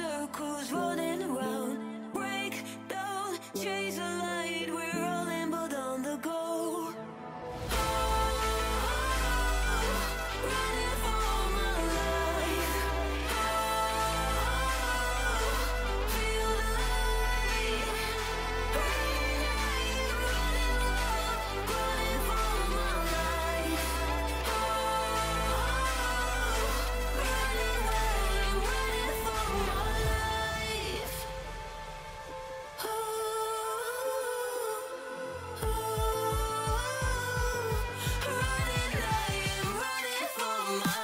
circles running around. Break down, chase the light. We're all in but on the go. Running for my life. Feel the light. Running for my life. Running for my life. Running for my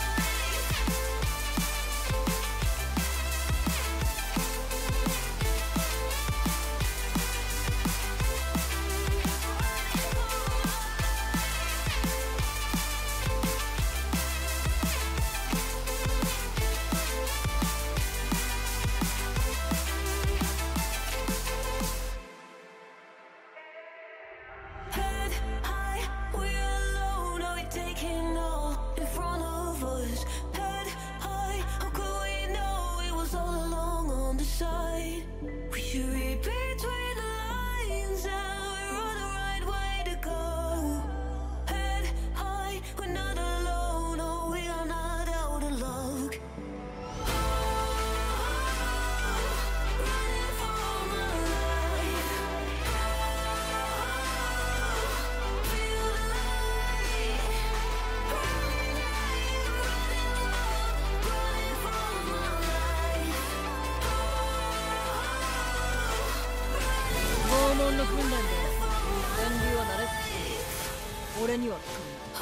head high, we're alone. Are we taking all in front of us? Head high, how could we know it was all along on the side? We should read between the lines and we're on the right way to go. Head high, we're not alone. Oh, we are not out of luck. Running for my life. Feel the light. Running for my life. 拷問の訓練で電流は慣れてきた。俺には効く。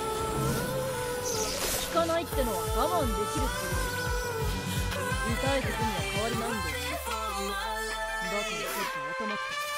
効かないってのは我慢できるっていうこと。痛い時には変わりないんだよ。だからちょっと頭つけて